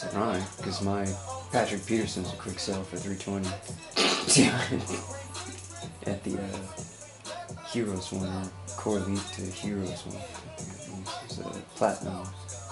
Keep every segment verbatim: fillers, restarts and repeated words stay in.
It's ironic, because my Patrick Peterson's a quick sell for three twenty at the uh, Heroes one, or Core League to Heroes one. It's a platinum.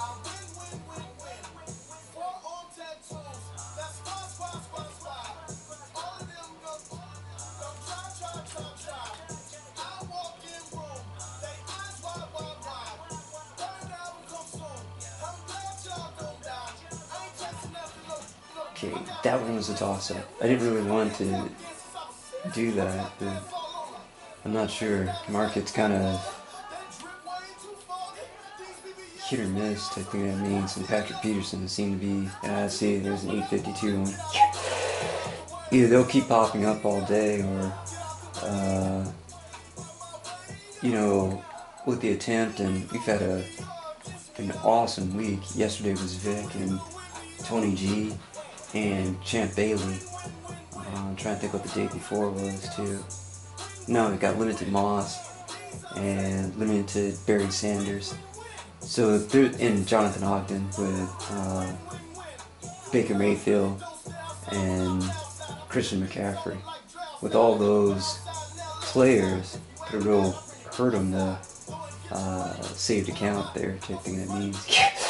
Okay, that one was a toss-up. I didn't really want to do that, but I'm not sure. Market's kind of hit or miss type thing that means, and Patrick Peterson seemed to be, and I see there's an eight fifty-two one. Either they'll keep popping up all day, or, uh, you know, with the attempt, and we've had a an awesome week. Yesterday was Vic and Tony G and Champ Bailey. Uh, I'm trying to think what the day before was too. No, we got Limited Moss and Limited Barry Sanders. So through in Jonathan Ogden with uh, Baker Mayfield and Christian McCaffrey. With all those players, it will hurt them to uh, saved account there type thing that means.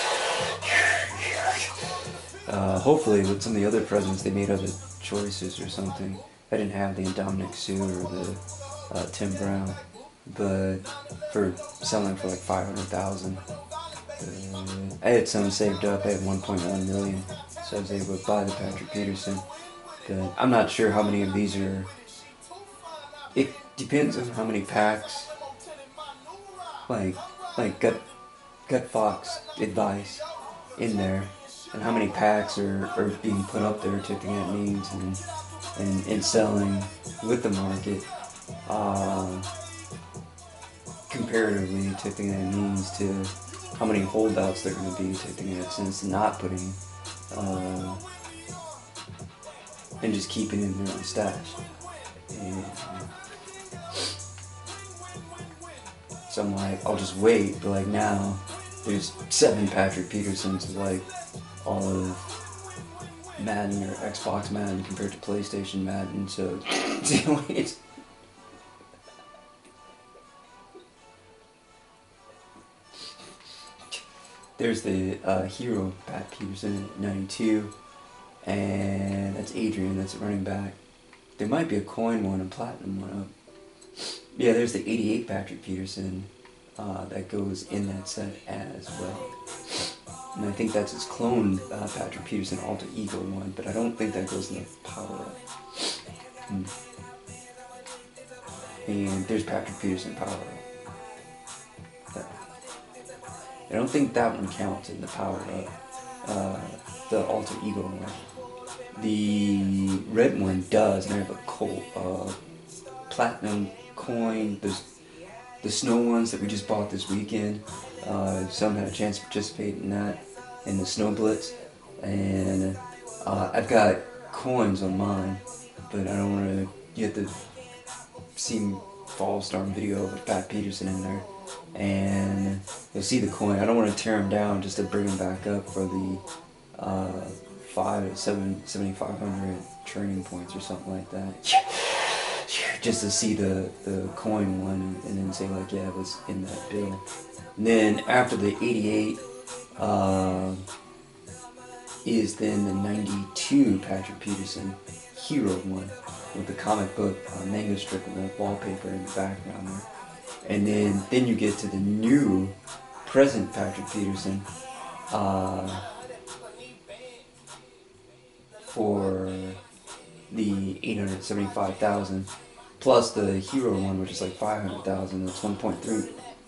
uh, hopefully with some of the other presents they made other choices or something. I didn't have the Dominic Sue or the uh, Tim Brown, but for selling for like five hundred thousand. Uh, I had some saved up. I had one point one million, so I was able to buy the Patrick Peterson. But I'm not sure how many of these are. It depends on how many packs. Like, like gut, gut Fox advice in there, and how many packs are, are being put up there, taking that means, and, and and selling with the market, uh, comparatively, taking that means to how many holdouts they're going to be, taking that sense, not putting, uh, and just keeping in their own stash. And, so I'm like, I'll just wait, but like now, there's seven Patrick Petersons, like all of Madden or Xbox Madden compared to PlayStation Madden, so wait. There's the uh, hero Pat Peterson at ninety-two, and that's Adrian, that's a running back. There might be a coin one, a platinum one up. Yeah, there's the eighty-eight Patrick Peterson uh, that goes in that set as well. And I think that's his clone uh, Patrick Peterson Alter Ego one, but I don't think that goes in the power up. Hmm. And there's Patrick Peterson power up. That. I don't think that one counts in the power up, uh, the Alter Ego one. The red one does, and I have a cold, uh, platinum coin. There's the snow ones that we just bought this weekend. Uh, some had a chance to participate in that, in the snow blitz, and uh, I've got coins on mine, but I don't want to. You have to see Fall Storm video with Pat Peterson in there, and you'll see the coin. I don't want to tear them down just to bring them back up for the uh, five, seven, seventy-five hundred training points or something like that. Just to see the, the coin one and, and then say like, yeah, it was in that bill. And then after the eighty-eight uh, is then the ninety-two Patrick Peterson hero one with the comic book uh, manga strip and the wallpaper in the background there. And then, then you get to the new present Patrick Peterson uh, for the eight hundred seventy-five thousand. Plus the hero one, which is like five hundred thousand, that's one point three.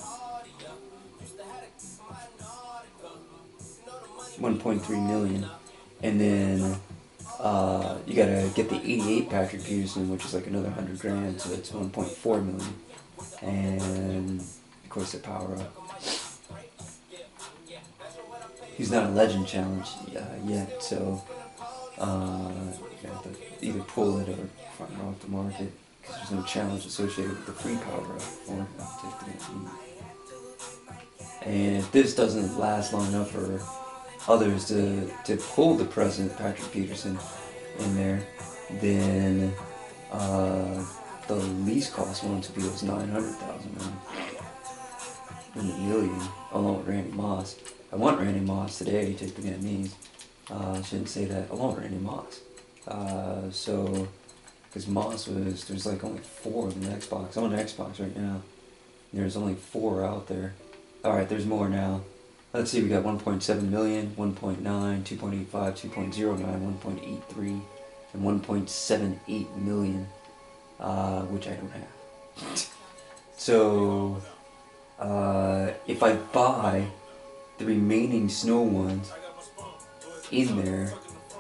one point three million. And then uh, you gotta get the eighty-eight Patrick Peterson, which is like another one hundred grand, so that's one point four million. And of course the power up. He's not a legend challenge uh, yet, so uh, you have to either pull it or find it off the market. Because there's no challenge associated with the free power up for him. And if this doesn't last long enough for others to to pull the present Patrick Peterson in there, then uh, the least cost one to be was nine hundred thousand in the million, along with Randy Moss. I want Randy Moss today to the Vietnamese. Uh, I shouldn't say that. I want Randy Moss. Uh, so, because Moss was, there's like only four in the Xbox. I'm on Xbox right now. There's only four out there. Alright, there's more now. Let's see, we got one point seven million, one point nine, two point eight five, two point zero nine, one point eight three, and one point seven eight million, uh, which I don't have. So, uh, if I buy the remaining snow ones in there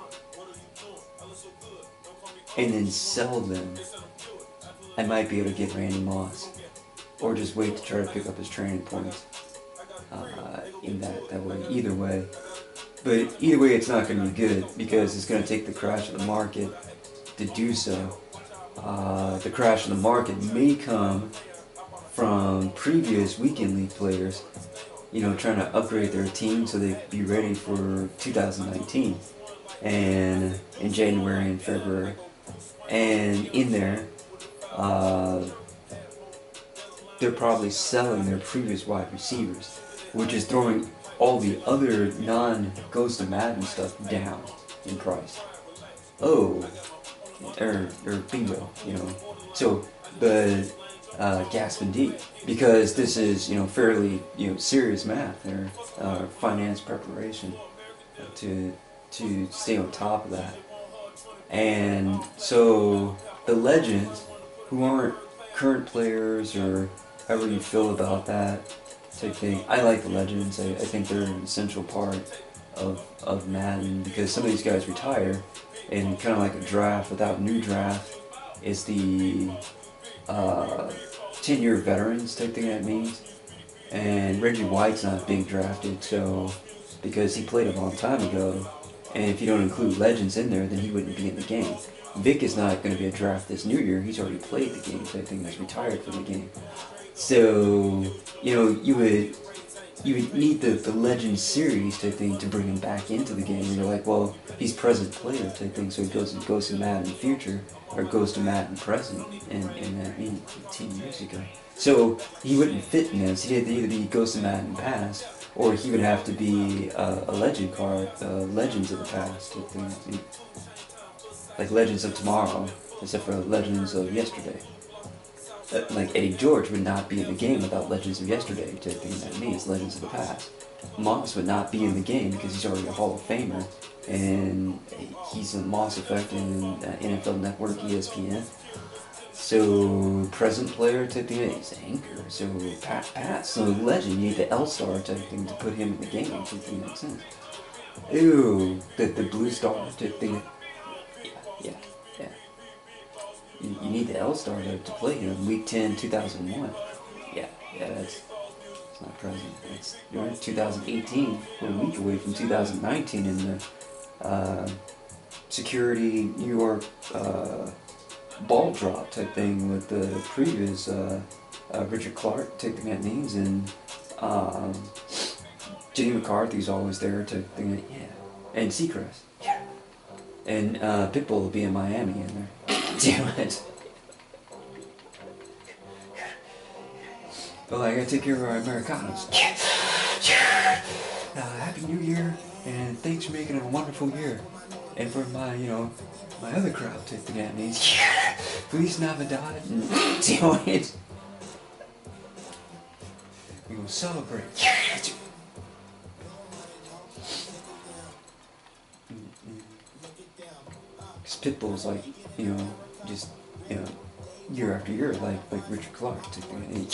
and then sell them, I might be able to get Randy Moss, or just wait to try to pick up his training points uh, in that, that way, either way. But either way, it's not going to be good, because it's going to take the crash of the market to do so. Uh, the crash of the market may come from previous weekend league players, you know, trying to upgrade their team so they be ready for two thousand nineteen, and in January and February. And in there, uh, they're probably selling their previous wide receivers, which is throwing all the other non-Ghost of Madden stuff down in price. Oh, or, or bingo, you know. So, but uh, gasp indeed, because this is, you know, fairly, you know, serious math or uh, finance preparation to to stay on top of that. And so the legends, who aren't current players or however you feel about that type thing, I like the legends. I, I think they're an essential part of of Madden, because some of these guys retire, and kind of like a draft without new draft is the uh, ten-year veterans type thing that means. And Reggie White's not being drafted, so because he played a long time ago, and if you don't include legends in there, then he wouldn't be in the game. Vic is not going to be a draft this new year. He's already played the game type thing. He's retired from the game. So, you know, you would you would need the, the Legends series type thing to bring him back into the game. And you're like, well, he's present player type thing, so he goes and goes to Madden future, or goes to Madden present, and, and that means ten years ago. So he wouldn't fit in this. He'd either be Ghost of Madden past, or he would have to be uh, a legend card, uh, Legends of the past type thing. Like Legends of Tomorrow, except for Legends of Yesterday. Uh, like Eddie George would not be in the game without Legends of Yesterday type thing. That means Legends of the past. Moss would not be in the game because he's already a Hall of Famer, and he's a Moss Effect in uh, N F L Network, E S P N. So present player type thing is Anchor. So Pat Pat, so Legend, you need the L-Star type thing to put him in the game type thing. Makes sense. Ew, the the Blue Star type thing. Yeah, yeah, yeah. You, you need the L-Star to, to play him. Week ten, two thousand one. Yeah, yeah, that's it's not present. It's you're in two thousand eighteen. We're a week away from two thousand nineteen in the uh, security New York uh, ball drop type thing with the previous uh, uh, Richard Clark type thing that means, and um, Jenny McCarthy's always there type thing. Yeah, and Seacrest. Yeah, and uh, Pitbull will be in Miami in there. Damn it. Well, I gotta take care of our Americanos. Uh, Happy New Year, and thanks for making it a wonderful year. And for my, you know, my other crowd to the Vietnamese, Feliz Navidad. Damn it. We will celebrate. Because Pitbull's like, you know, just, you know, year after year, like like Richard Clark type thing. And,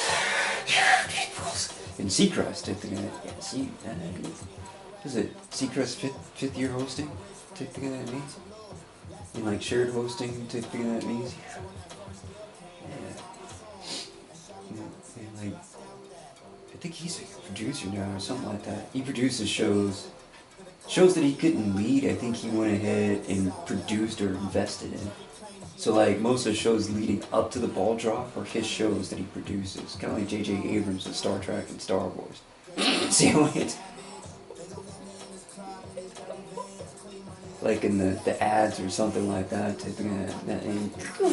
and Seacrest type thing. Yeah, see, that means. Is it Seacrest fifth fifth year hosting type thing that means? And like shared hosting type thing that means? Yeah. And like, I think he's a producer now or something like that. He produces shows. Shows that he couldn't lead, I think he went ahead and produced or invested in. So like most of the shows leading up to the ball drop are his shows that he produces. Kind of like J J Abrams with Star Trek and Star Wars. See how it? like in the, the ads or something like that, typing that, that name.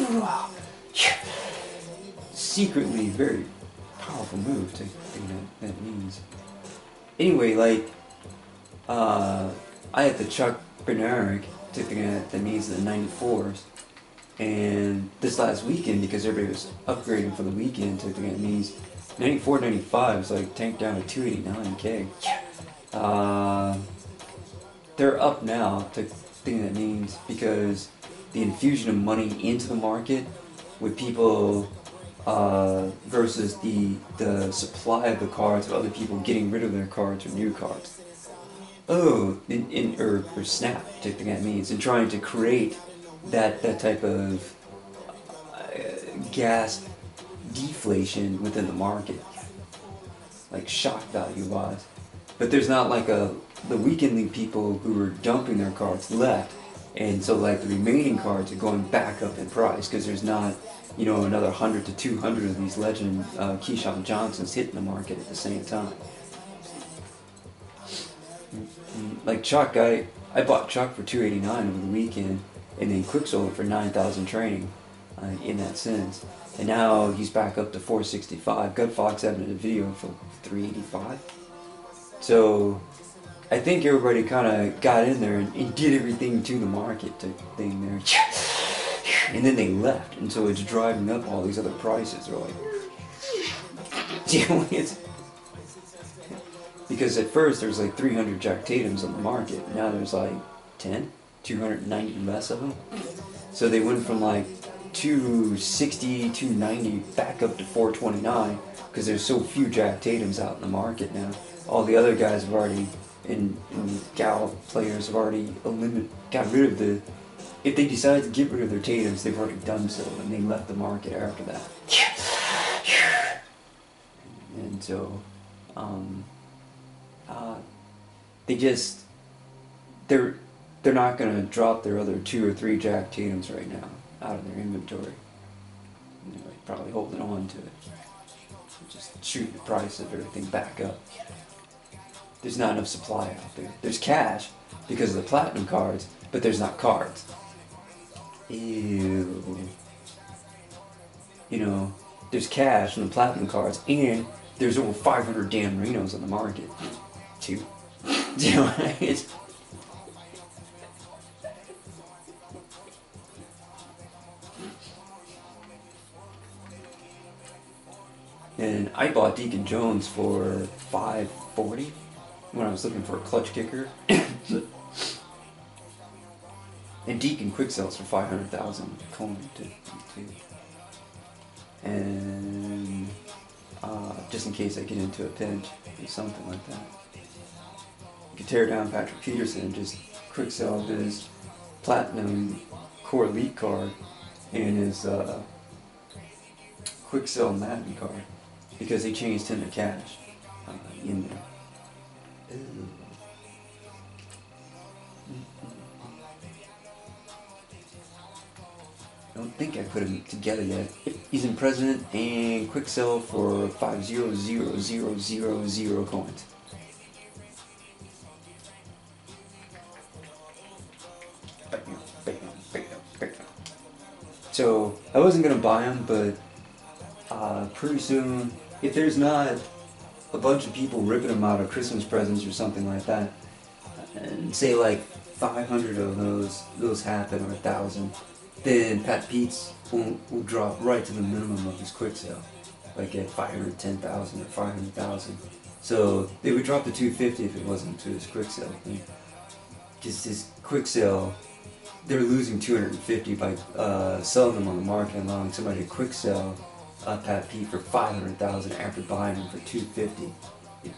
Secretly very powerful move to think that that means. Anyway, like, uh, I had the Chuck Bednarik tipping at the knees of the ninety-fours, and this last weekend, because everybody was upgrading for the weekend, tipping at knees, ninety-four, ninety-five was like tanked down to two eighty-nine K. Uh, they're up now to think that means because the infusion of money into the market with people uh, versus the the supply of the cards of other people getting rid of their cards or new cards. Oh, in, in or, or snap, type thing that means, and trying to create that that type of uh, gas deflation within the market, like shock value wise. But there's not like a the weekend league people who were dumping their cards left, and so like the remaining cards are going back up in price because there's not, you know, another one hundred to two hundred of these legend uh, Keyshawn Johnsons hitting the market at the same time. Like Chuck, I, I bought Chuck for two eighty-nine over the weekend, and then quick sold it for nine thousand training uh, in that sense. And now he's back up to four sixty-five. Gut Fox having a video for three eighty-five. So I think everybody kind of got in there and, and did everything to the market type thing there. And then they left, and so it's driving up all these other prices. They're like, it's because at first there's like three hundred Jack Tatums on the market. Now there's like ten, two hundred ninety less of them. So they went from like two sixty, two ninety back up to four twenty-nine because there's so few Jack Tatums out in the market now. All the other guys have already, and, and gal players have already eliminated, got rid of the. If they decide to get rid of their Tatums, they've already done so, and they left the market after that. And so, um, uh, they just, they're, they're not going to drop their other two or three Jack Tatums right now out of their inventory. They're like probably holding on to it. Just shoot the price of everything back up. There's not enough supply out there. There's cash because of the platinum cards, but there's not cards. Ew. You know, there's cash from the platinum cards, and there's over five hundred Dan Marinos on the market. Two. You know, it's... And I bought Deacon Jones for five forty when I was looking for a clutch kicker. And Deacon quick sells for five hundred thousand. Coleman too. And uh, just in case I get into a pinch or something like that, you could tear down Patrick Peterson and just quick sell his platinum core elite card and his uh, quick sell Madden card because they changed him to cash uh, in there. Ew. I don't think I put him together yet. He's in President and quick sell for five zero zero zero zero zero coins. So I wasn't gonna buy him, but uh, pretty soon, if there's not a bunch of people ripping them out of Christmas presents or something like that, and say like five hundred of those those happen or a thousand, then Pat Pete's will, will drop right to the minimum of his quick sale, like at five hundred ten thousand or five hundred thousand. So they would drop to two fifty if it wasn't to his quick sale thing. Because his quick sale, they're losing two hundred fifty by uh, selling them on the market and allowing somebody to quick sell uh, Pat Pete for five hundred thousand after buying him for two fifty. Yeah.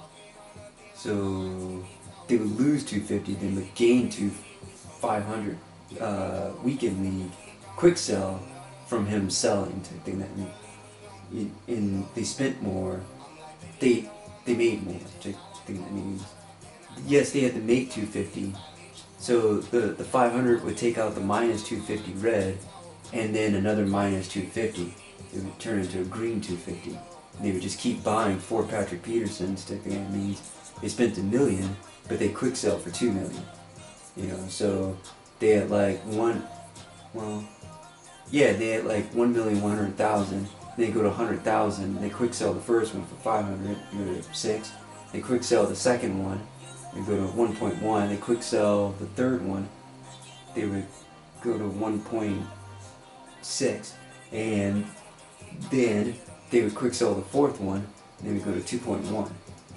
So they would lose two fifty, then would gain to five hundred. Uh, weekend league quick sell from him selling type thing that mean, and they spent more, they they made more type thing that means. Yes, they had to make two fifty, so the the five hundred would take out the minus two fifty red, and then another minus two fifty. It would turn into a green two fifty. And they would just keep buying four Patrick Petersons type thing that means. They spent a million, but they quick sell for two million. You know, so they had like one, well, yeah, they had like one million one hundred thousand. They go to one hundred thousand. They quick sell the first one for five hundred. They go to six. They quick sell the second one. They go to one point one. They quick sell the third one. They would go to one point six, and then they would quick sell the fourth one. And they would go to two point one.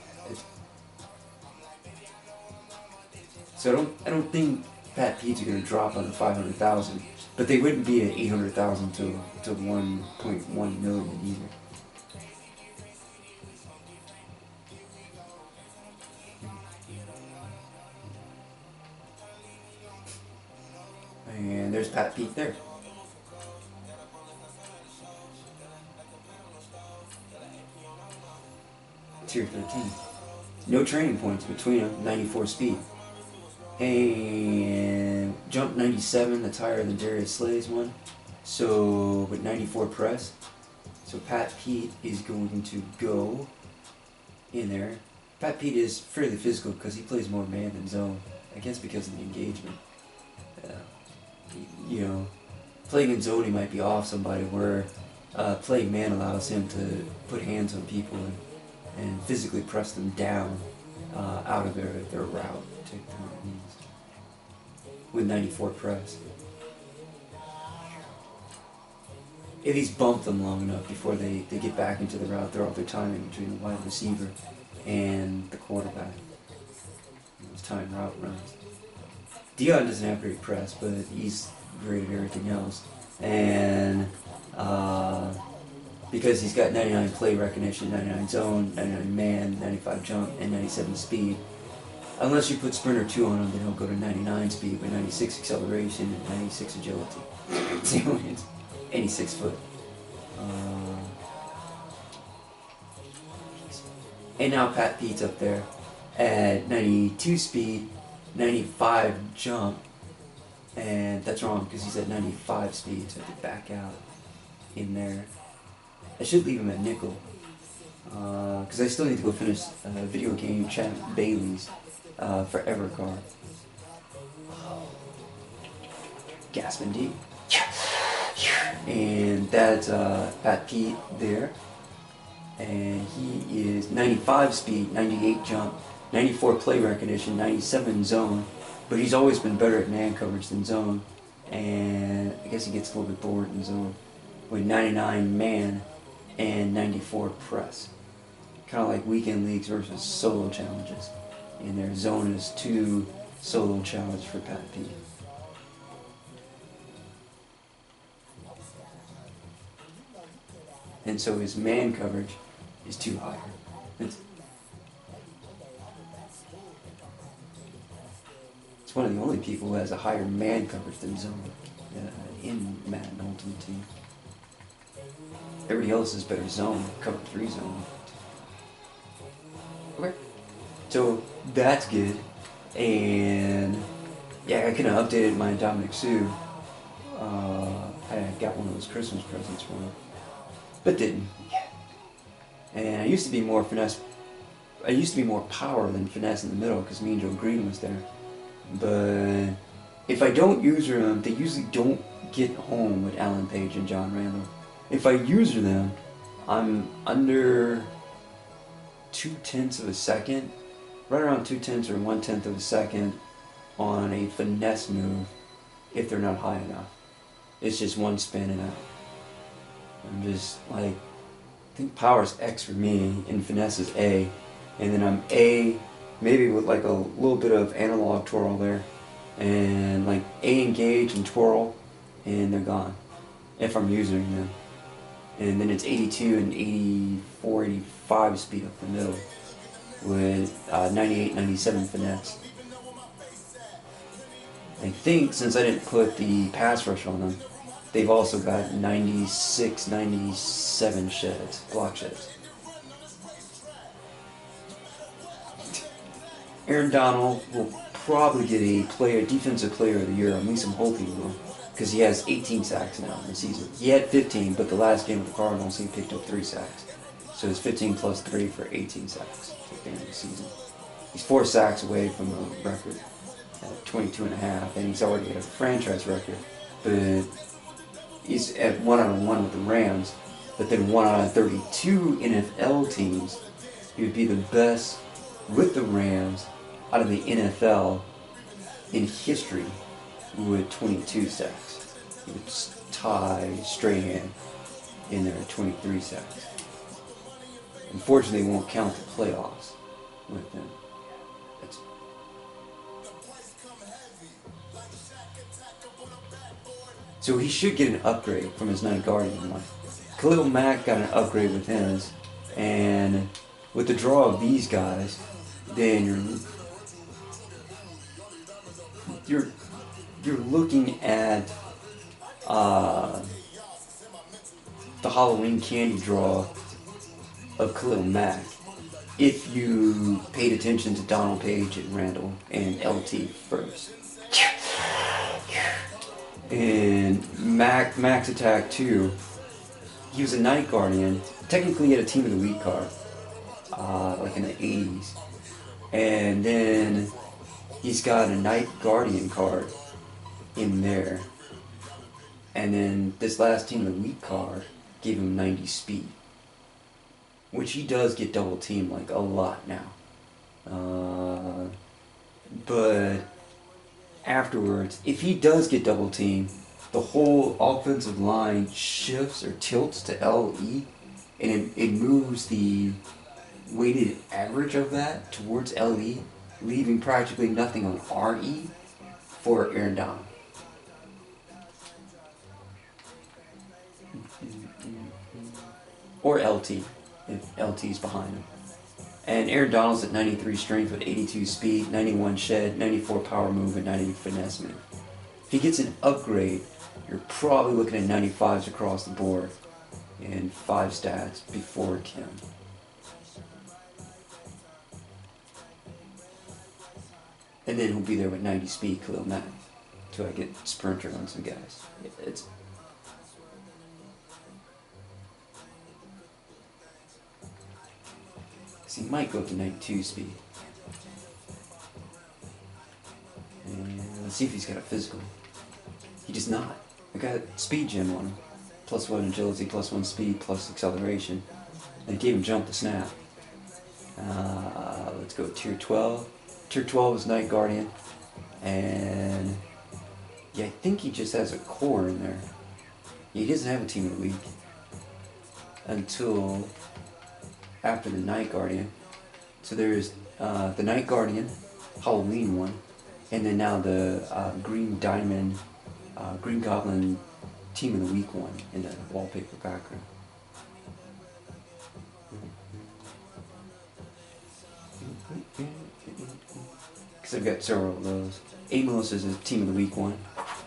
So I don't, I don't think Pat Pete's are going to drop under five hundred thousand, but they wouldn't be at eight hundred thousand to to one point one million either. And there's Pat Pete there. Tier thirteen. No training points between them, ninety-four speed. And jump ninety-seven, that's higher than Darius Slay's one. So, with ninety-four press. So Pat Pete is going to go in there. Pat Pete is fairly physical because he plays more man than zone. I guess because of the engagement. Uh, you know, playing in zone he might be off somebody, where uh, playing man allows him to put hands on people and, and physically press them down uh, out of their, their route. Take them on their knees. With ninety-four press. If he's bumped them long enough before they, they get back into the route, they're off their timing between the wide receiver and the quarterback. Those time route runs. Dion doesn't have great press, but he's great at everything else. And uh, because he's got ninety-nine play recognition, ninety-nine zone, ninety-nine man, ninety-five jump, and ninety-seven speed. Unless you put Sprinter two on him, then he'll go to ninety-nine speed with ninety-six acceleration and ninety-six agility. And he's six foot. Uh, and now Pat Pete's up there at ninety-two speed, ninety-five jump, and that's wrong because he's at ninety-five speed, so I have to back out in there. I should leave him at nickel because uh, I still need to go finish a uh, video game Champ Bailey's uh, for Evercar. Gaspin D. And that's uh, Pat Pete there. And he is ninety-five speed, ninety-eight jump, ninety-four play recognition, ninety-seven zone. But he's always been better at man coverage than zone. And I guess he gets a little bit bored in zone. With ninety-nine man and ninety-four press. Kind of like weekend leagues versus solo challenges. And their zone is two solo challenge for Pat Pete. And so his man coverage is too high. It's, it's one of the only people who has a higher man coverage than zone uh, in Madden Ultimate Team. Everybody else is better zone, cover three zone. Okay. So that's good. And yeah, I kind of updated my Dominic Sue. Uh, I got one of those Christmas presents for him. But didn't. And I used to be more finesse. I used to be more power than finesse in the middle because me and Joe Green was there. But if I don't user them, they usually don't get home with Alan Page and John Randall. If I user them, I'm under two tenths of a second, right around two tenths or one tenth of a second on a finesse move if they're not high enough. It's just one spin and out. I'm just like, I think power's X for me and finesse is A, and then I'm A maybe with like a little bit of analog twirl there, and like A engage and twirl, and they're gone if I'm using them. And then it's eighty-two and eighty-four, eighty-five speed up the middle with uh, ninety-eight, ninety-seven finesse. I think since I didn't put the pass rush on them, they've also got ninety-six, ninety-seven sheds, block sheds. Aaron Donald will probably get a player, defensive player of the year, at least I'm hoping he will, because he has eighteen sacks now in the season. He had fifteen, but the last game with the Cardinals he picked up three sacks. So it's fifteen plus three for eighteen sacks at the end of the season. He's four sacks away from the record at twenty-two and a half, and he's already at a franchise record. But he's at one out of one with the Rams. But then one out of thirty-two N F L teams, he would be the best with the Rams out of the N F L in history with twenty-two sacks. He would tie Strahan in there at twenty-three sacks. Unfortunately, it won't count the playoffs with him. That's so he should get an upgrade from his Night Guardian one. Khalil Mack got an upgrade with his, and with the draw of these guys, then you're you're you're looking at uh, the Halloween candy draw of Khalil Mack. If you paid attention to Donald Page and Randall and L T first. And Mac, Max Attack two, he was a Night Guardian. Technically he had a Team of the Week card, uh, like in the eighties. And then he's got a Night Guardian card in there. And then this last Team of the Week card gave him ninety speed. Which he does get double teamed like a lot now. Uh, but afterwards, if he does get double teamed, the whole offensive line shifts or tilts to L E, and it, it moves the weighted average of that towards L E, leaving practically nothing on R E for Aaron Donald. Or L T, if L T's behind him. And Aaron Donald's at ninety-three strength with eighty-two speed, ninety-one shed, ninety-four power move, and ninety finesse move. If he gets an upgrade, you're probably looking at ninety-fives across the board and five stats before Kim. And then he'll be there with ninety speed, Khalil Mack, until I get sprinter on some guys. It's He might go up to ninety-two speed. And let's see if he's got a physical. He does not. I got speed gem on him. Plus one agility, plus one speed, plus acceleration. And it gave him jump to snap. Uh, let's go tier twelve. Tier twelve is Night Guardian. And yeah, I think he just has a core in there. He doesn't have a Team of the Week until after the Night Guardian. So there's uh, the Night Guardian, Halloween one, and then now the uh, Green Diamond, uh, Green Goblin Team of the Week one in the wallpaper background. Because I've got several of those. Amos is a Team of the Week one.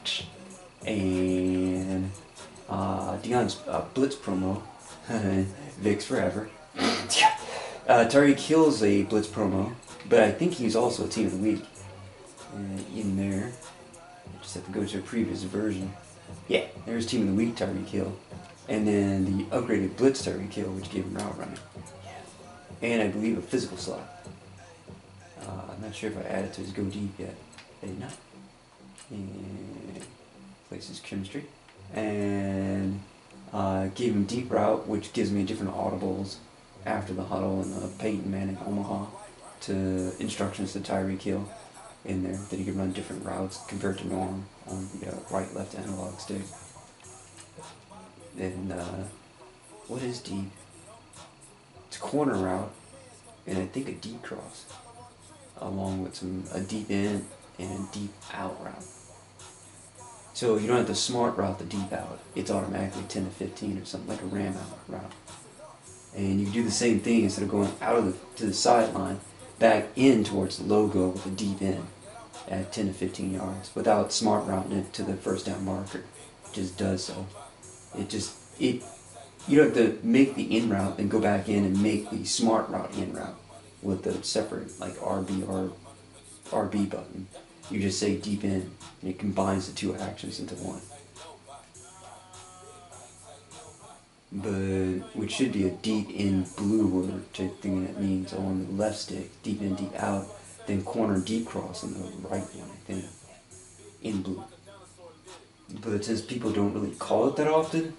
And uh, Dion's uh, Blitz promo, Vicks Forever. Uh, Tyreek Hill's a Blitz promo, but I think he's also a Team of the Week. Uh, in there. I just have to go to a previous version. Yeah, there's Team of the Week Tyreek Hill. And then the upgraded Blitz Tyreek Hill, which gave him route running. And I believe a physical slot. Uh, I'm not sure if I added to his Go Deep yet. I did not. And places chemistry. And uh, gave him deep route, which gives me different audibles after the huddle and the Peyton Manning Omaha to instructions to Tyreek Hill in there that he can run different routes compared to Norm on the uh, right left analog stick. And uh, what is deep? It's a corner route and I think a deep cross along with some a deep in and a deep out route. So you don't have to smart route the deep out. It's automatically ten to fifteen or something like a ram out route. And you can do the same thing instead of going out of the to the sideline, back in towards the logo with a deep in at ten to fifteen yards without smart routing it to the first down marker. It just does so. It just it you don't have to make the in route and go back in and make the smart route in route with the separate like R B or R B button. You just say deep in and it combines the two actions into one. But which should be a deep in blue word type thing that means on the left stick, deep in, deep out. then corner deep cross on the right one, I think, in blue. But since people don't really call it that often,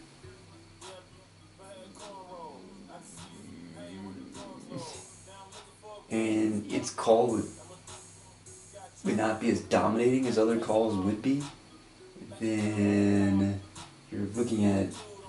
and its call would, would not be as dominating as other calls would be, then you're looking at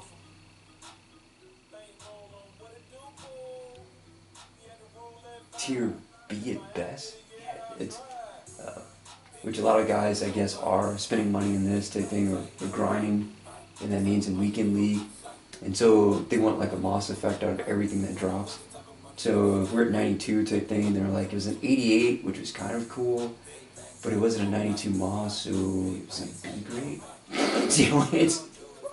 tier B at best. It's uh, which a lot of guys, I guess, are spending money in this type thing, or, or grinding, and that means in weekend league, and so they want like a Moss effect out of everything that drops. So if we're at ninety-two type thing, and they're like, it was an eighty-eight, which was kind of cool, but it wasn't a ninety-two Moss, so it was a B grade. So it's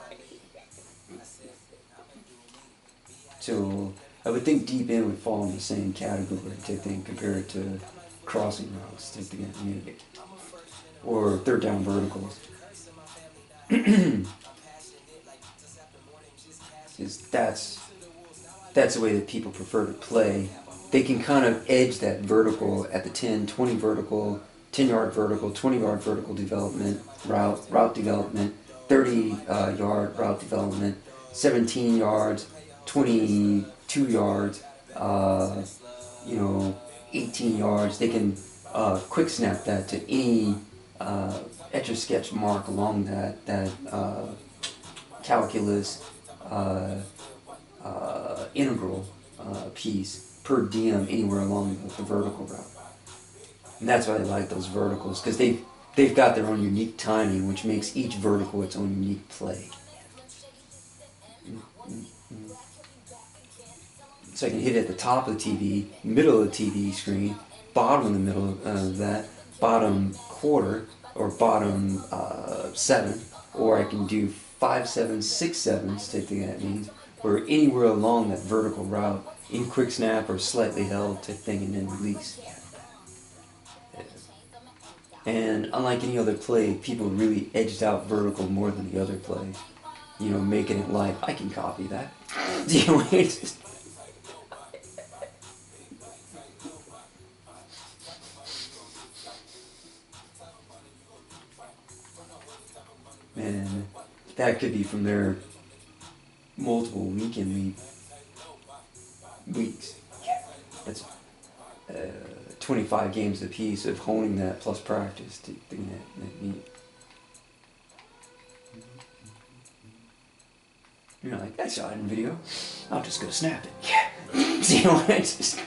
so I would think deep in would fall in the same category type thing compared to crossing routes type thing, I mean, or third down verticals. Is that's that's the way that people prefer to play. They can kind of edge that vertical at the ten, twenty vertical, ten yard vertical, twenty yard vertical development, route, route development, thirty uh, yard route development, seventeen yards, twenty-two yards, uh, you know, eighteen yards. They can uh, quick snap that to any uh, Etch-a-Sketch mark along that, that uh, calculus uh, uh, integral uh, piece per diem anywhere along the, the vertical route. And that's why they like those verticals, because they've, they've got their own unique timing, which makes each vertical its own unique play. So I can hit it at the top of the T V, middle of the T V screen, bottom of the middle of that, bottom quarter, or bottom uh, seven, or I can do five sevens, six sevens, type thing that means, or anywhere along that vertical route, in quick snap or slightly held type thing, and then release. And unlike any other play, people really edged out vertical more than the other play. You know, making it like, I can copy that. You know, it's just, and that could be from their multiple weekend league weeks. That's uh, twenty-five games apiece of honing that plus practice to doing that, that neat. You're like, I saw it in video. I'm just gonna snap it. Yeah. You know, it's just.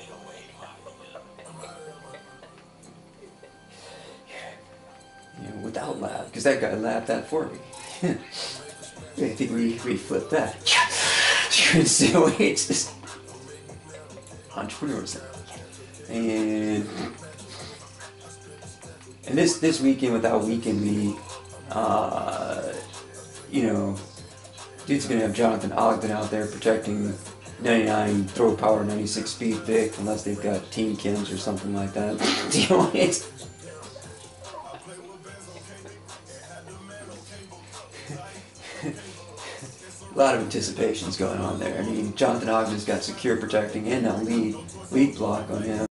You know, without lab, because that guy labbed that for me. I think we we flipped that. So it's just entrepreneurs. And and this this weekend without weekend league, uh, you know, dude's gonna have Jonathan Ogden out there protecting ninety-nine throw power, ninety-six speed Vic, unless they've got Team Kims or something like that. You know, it's a lot of anticipations going on there. I mean, Jonathan Ogden's got secure protecting and now lead lead block on him.